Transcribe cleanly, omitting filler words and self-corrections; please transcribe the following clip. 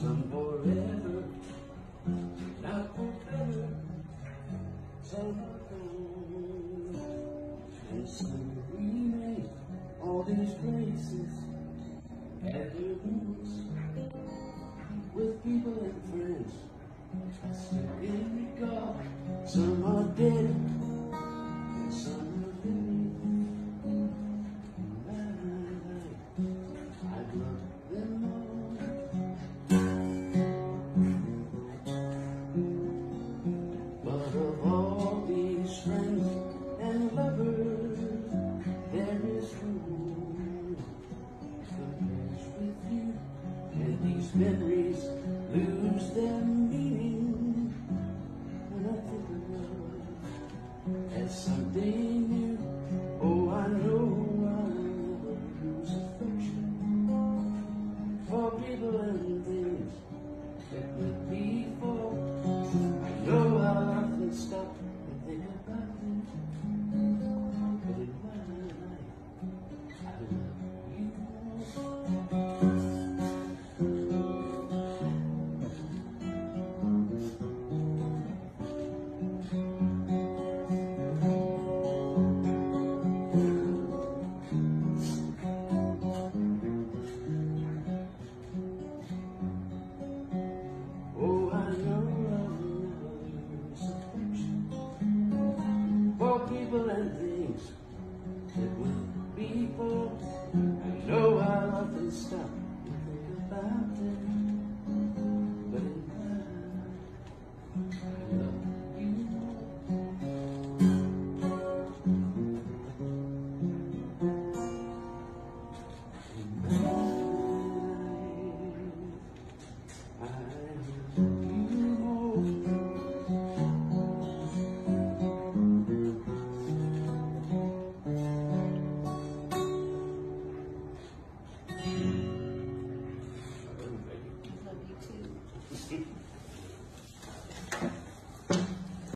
some forever, not for better, some for gold. And soon we made all these places at their roots with people and friends. I still in regard, some are dead and some are living. I love them all. But of all these friends and lovers, there is who compares with you, and these memories lose their meaning when I think of love as something new. Oh, I know I'll never lose affection for people and things that went before. I know I'll often stop and think about them, but in my life I love you more. People and things that went before. I know I'll often stop and think about them, but in my life, I love you more. In my life, I love you more. Love you too.